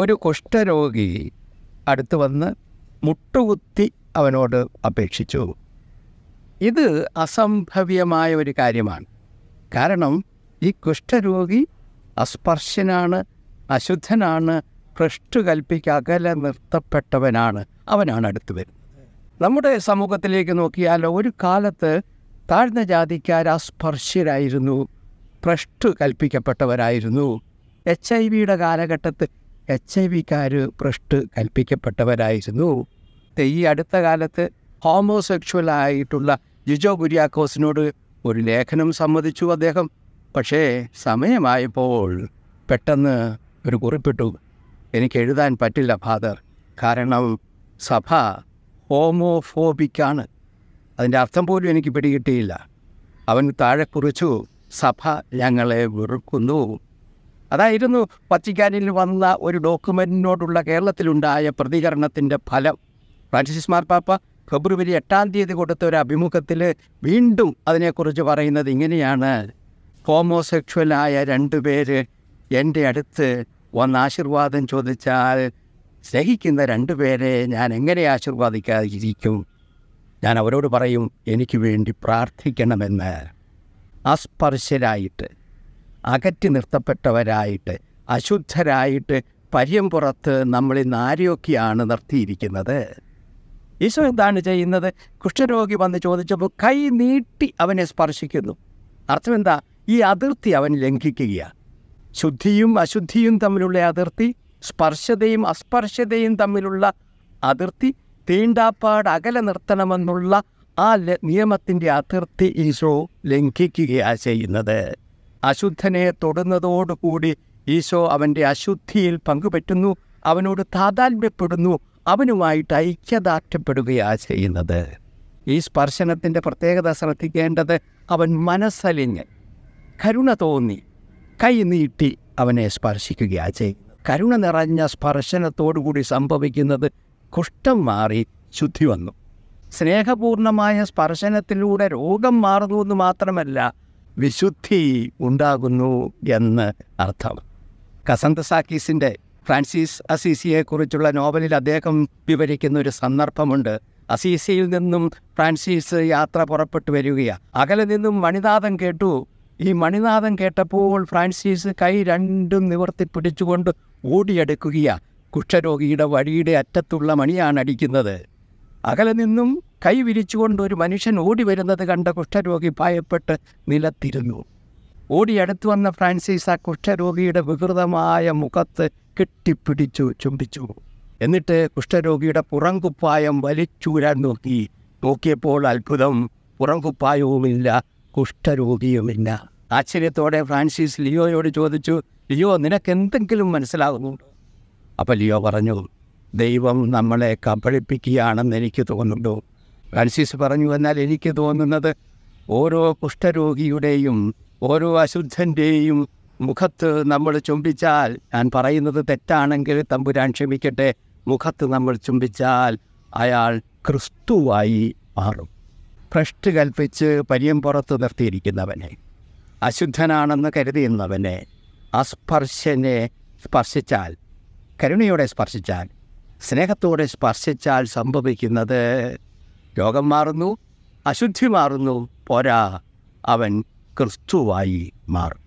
ഒരു കുഷ്ഠരോഗി അടുത്ത് വന്ന് മുട്ടുകുത്തി അവനോട് അപേക്ഷിച്ചു. ഇത് അസംഭവ്യമായ ഒരു കാര്യമാണ്. കാരണം ഈ കുഷ്ഠരോഗി അസ്പർശ്യനാണ്, അശുദ്ധനാണ്, ഭ്രഷ്ട് കൽപ്പിക്ക് അകലെ നിർത്തപ്പെട്ടവനാണ്. അവനാണ് അടുത്ത് വരുന്നത്. നമ്മുടെ സമൂഹത്തിലേക്ക് നോക്കിയാൽ ഒരു കാലത്ത് താഴ്ന്ന ജാതിക്കാർ അസ്പർശ്യരായിരുന്നു, ഭ്രഷ്ട് കൽപ്പിക്കപ്പെട്ടവരായിരുന്നു. HIV കാലഘട്ടത്തിൽ HIV ഭ്രഷ്ട് കൽപ്പിക്കപ്പെട്ടവരായിരുന്നു. ഈ അടുത്ത കാലത്ത് ഹോമോസെക്ഷുവലായിട്ടുള്ള ജിജോ കുര്യാക്കോസിനോട് ഒരു ലേഖനം സമ്മതിച്ചു അദ്ദേഹം. പക്ഷേ സമയമായപ്പോൾ പെട്ടെന്ന് ഒരു കുറിപ്പിട്ടു, എനിക്ക് എഴുതാൻ പറ്റില്ല ഫാദർ, കാരണം സഭ ഹോമോഫോബിക്കാണ്. അതിൻ്റെ അർത്ഥം പോലും എനിക്ക് പിടികിട്ടിയില്ല. അവൻ താഴെ കുറിച്ചു, സഭ ഞങ്ങളെ വെറുക്കുന്നു. അതായിരുന്നു വത്തിക്കാനിൽ വന്ന ഒരു ഡോക്യുമെൻറ്റിനോടുള്ള കേരളത്തിലുണ്ടായ പ്രതികരണത്തിൻ്റെ ഫലം. ഫ്രാൻസിസ് മാർപ്പാപ്പ ഫെബ്രുവരി 8 കൊടുത്ത ഒരു അഭിമുഖത്തിൽ വീണ്ടും അതിനെക്കുറിച്ച് പറയുന്നത് ഇങ്ങനെയാണ്: ഹോമോസെക്ഷുവലായ 2 പേര് എൻ്റെ അടുത്ത് വന്ന് ആശീർവാദം ചോദിച്ചാൽ സ്നേഹിക്കുന്ന 2 പേരെ ഞാൻ എങ്ങനെ ആശീർവാദിക്കാതിരിക്കും? ഞാൻ അവരോട് പറയും, എനിക്ക് വേണ്ടി പ്രാർത്ഥിക്കണമെന്ന്. അസ്പർശ്യരായിട്ട്, അകറ്റി നിർത്തപ്പെട്ടവരായിട്ട്, അശുദ്ധരായിട്ട് പര്യമ്പുറത്ത് നമ്മളിന്ന് ആരെയൊക്കെയാണ് നിർത്തിയിരിക്കുന്നത്? ഈശോ എന്താണ് ചെയ്യുന്നത്? കുഷ്ഠരോഗി വന്ന് ചോദിച്ചപ്പോൾ കൈ നീട്ടി അവനെ സ്പർശിക്കുന്നു. അർത്ഥം എന്താ? ഈ അതിർത്തി അവൻ ലംഘിക്കുകയാണ്. ശുദ്ധിയും അശുദ്ധിയും തമ്മിലുള്ള അതിർത്തി, സ്പർശതയും അസ്പർശതയും തമ്മിലുള്ള അതിർത്തി, തീണ്ടാപ്പാട് അകലെ നിർത്തണമെന്നുള്ള ആ നിയമത്തിൻ്റെ അതിർത്തി ഈശോ ലംഘിക്കുകയാണ് ചെയ്യുന്നത്. അശുദ്ധനെ തൊടുന്നതോടുകൂടി ഈശോ അവൻ്റെ അശുദ്ധിയിൽ പങ്കുപറ്റുന്നു, അവനോട് താതാത്മ്യപ്പെടുന്നു, അവനുമായിട്ട് ഐക്യദാർഢ്യപ്പെടുകയാണ് ചെയ്യുന്നത്. ഈ സ്പർശനത്തിൻ്റെ പ്രത്യേകത ശ്രദ്ധിക്കേണ്ടത്, അവൻ മനസ്സലിഞ്ഞ് കരുണ തോന്നി കൈ നീട്ടി അവനെ സ്പർശിക്കുകയാണ് ചെയ്യുന്നത്. കരുണ നിറഞ്ഞ സ്പർശനത്തോടുകൂടി സംഭവിക്കുന്നത് കുഷ്ഠം മാറി ശുദ്ധി വന്നു. സ്നേഹപൂർണമായ സ്പർശനത്തിലൂടെ രോഗം മാറുന്നു എന്ന് മാത്രമല്ല, വിശുദ്ധി ഉണ്ടാകുന്നു എന്ന് അർത്ഥം. കസന്തസാക്കീസിൻ്റെ ഫ്രാൻസിസ് അസീസിയെക്കുറിച്ചുള്ള നോവലിൽ അദ്ദേഹം വിവരിക്കുന്ന ഒരു സന്ദർഭമുണ്ട്. അസീസിയിൽ നിന്നും ഫ്രാൻസിസ് യാത്ര പുറപ്പെട്ടു വരികയാണ്. അകലെ നിന്നും മണിനാദം കേട്ടു. ഈ മണിനാദം കേട്ടപ്പോൾ ഫ്രാൻസിസ് കൈ രണ്ടും നിവർത്തി പിടിച്ചുകൊണ്ട് ഓടിയെടുക്കുകയാണ്. കുഷ്ഠരോഗിയുടെ വഴിയുടെ അറ്റത്തുള്ള മണിയാണ് അടിക്കുന്നത്. അകലെ നിന്നും കൈ വിരിച്ചുകൊണ്ട് ഒരു മനുഷ്യൻ ഓടി വരുന്നത് കണ്ട കുഷ്ഠരോഗി ഭയപ്പെട്ട് നിലത്തിരുന്നു. ഓടിയടുത്തു വന്ന ഫ്രാൻസിസ് ആ കുഷ്ഠരോഗിയുടെ വികൃതമായ മുഖത്ത് കെട്ടിപ്പിടിച്ചു ചുംബിച്ചു. എന്നിട്ട് കുഷ്ഠരോഗിയുടെ പുറംകുപ്പായം വലിച്ചൂരാൻ നോക്കിയപ്പോൾ അത്ഭുതം, പുറംകുപ്പായവുമില്ല, കുഷ്ഠരോഗിയുമില്ല. ആശ്ചര്യത്തോടെ ഫ്രാൻസിസ് ലിയോയോട് ചോദിച്ചു, ലിയോ, നിനക്കെന്തെങ്കിലും മനസ്സിലാകുന്നുണ്ടോ? അപ്പോൾ ലിയോ പറഞ്ഞു, ദൈവം നമ്മളെ കബളിപ്പിക്കുകയാണെന്ന് എനിക്ക് തോന്നുന്നു. ഫ്രാൻസിസ് പറഞ്ഞു, എന്നാൽ എനിക്ക് തോന്നുന്നത് ഓരോ കുഷ്ഠരോഗിയുടെയും ഓരോ അശുദ്ധൻ്റെയും മുഖത്ത് നമ്മൾ ചുംബിച്ചാൽ, ഞാൻ പറയുന്നത് തെറ്റാണെങ്കിൽ തമ്പുരാൻ ക്ഷമിക്കട്ടെ, മുഖത്ത് നമ്മൾ ചുംബിച്ചാൽ അയാൾ ക്രിസ്തുവായി മാറും. ഭ്രഷ്ട് കൽപ്പിച്ച് പര്യമ്പുറത്ത് നിർത്തിയിരിക്കുന്നവനെ, അശുദ്ധനാണെന്ന് കരുതിയുന്നവനെ, അസ്പർശനെ സ്പർശിച്ചാൽ, കരുണയോടെ സ്പർശിച്ചാൽ, സ്നേഹത്തോടെ സ്പർശിച്ചാൽ സംഭവിക്കുന്നത് രോഗം മാറുന്നു, അശുദ്ധി മാറുന്നു, പോരാ, അവൻ ക്രിസ്തുവായി മാറും.